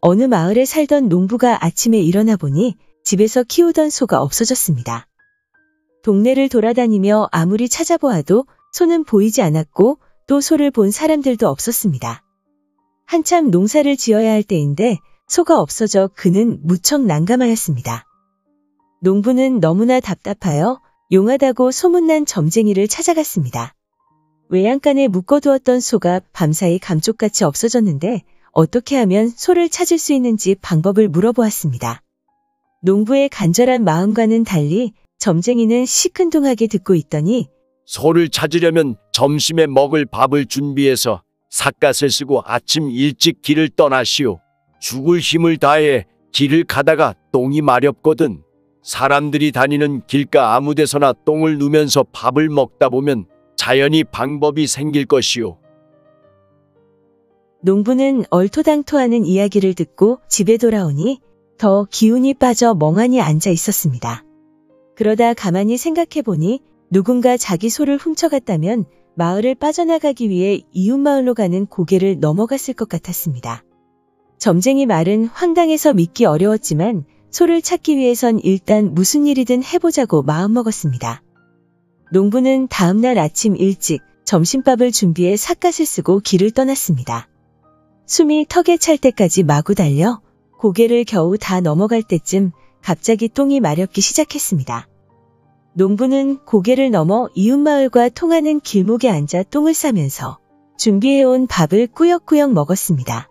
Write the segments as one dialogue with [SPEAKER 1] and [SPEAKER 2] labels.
[SPEAKER 1] 어느 마을에 살던 농부가 아침에 일어나 보니 집에서 키우던 소가 없어졌습니다. 동네를 돌아다니며 아무리 찾아보아도 소는 보이지 않았고 또 소를 본 사람들도 없었습니다. 한참 농사를 지어야 할 때인데 소가 없어져 그는 무척 난감하였습니다. 농부는 너무나 답답하여 용하다고 소문난 점쟁이를 찾아갔습니다. 외양간에 묶어두었던 소가 밤사이 감쪽같이 없어졌는데 어떻게 하면 소를 찾을 수 있는지 방법을 물어보았습니다. 농부의 간절한 마음과는 달리 점쟁이는 시큰둥하게 듣고 있더니
[SPEAKER 2] 소를 찾으려면 점심에 먹을 밥을 준비해서 삿갓을 쓰고 아침 일찍 길을 떠나시오. 죽을 힘을 다해 길을 가다가 똥이 마렵거든. 사람들이 다니는 길가 아무 데서나 똥을 누면서 밥을 먹다 보면 자연히 방법이 생길 것이오.
[SPEAKER 1] 농부는 얼토당토하는 이야기를 듣고 집에 돌아오니 더 기운이 빠져 멍하니 앉아 있었습니다. 그러다 가만히 생각해보니 누군가 자기 소를 훔쳐갔다면 마을을 빠져나가기 위해 이웃마을로 가는 고개를 넘어갔을 것 같았습니다. 점쟁이 말은 황당해서 믿기 어려웠지만 소를 찾기 위해선 일단 무슨 일이든 해보자고 마음먹었습니다. 농부는 다음날 아침 일찍 점심밥을 준비해 삿갓을 쓰고 길을 떠났습니다. 숨이 턱에 찰 때까지 마구 달려 고개를 겨우 다 넘어갈 때쯤 갑자기 똥이 마렵기 시작했습니다. 농부는 고개를 넘어 이웃마을과 통하는 길목에 앉아 똥을 싸면서 준비해온 밥을 꾸역꾸역 먹었습니다.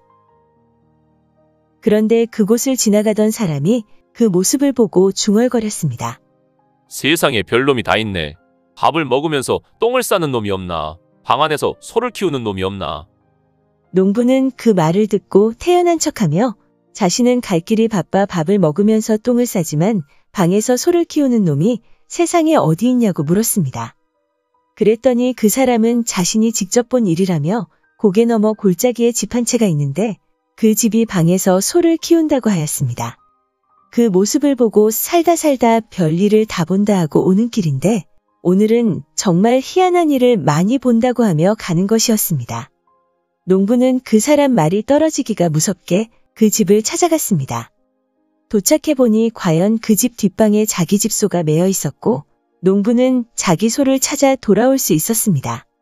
[SPEAKER 1] 그런데 그곳을 지나가던 사람이 그 모습을 보고 중얼거렸습니다.
[SPEAKER 3] 세상에 별놈이 다 있네. 밥을 먹으면서 똥을 싸는 놈이 없나? 방 안에서 소를 키우는 놈이 없나?
[SPEAKER 1] 농부는 그 말을 듣고 태연한 척하며 자신은 갈 길이 바빠 밥을 먹으면서 똥을 싸지만 방에서 소를 키우는 놈이 세상에 어디 있냐고 물었습니다. 그랬더니 그 사람은 자신이 직접 본 일이라며 고개 넘어 골짜기에 집 한 채가 있는데 그 집이 방에서 소를 키운다고 하였습니다. 그 모습을 보고 살다 별일을 다 본다 하고 오는 길인데 오늘은 정말 희한한 일을 많이 본다고 하며 가는 것이었습니다. 농부는 그 사람 말이 떨어지기가 무섭게 그 집을 찾아갔습니다. 도착해보니 과연 그 집 뒷방에 자기 집 소가 매여 있었고 농부는 자기 소를 찾아 돌아올 수 있었습니다.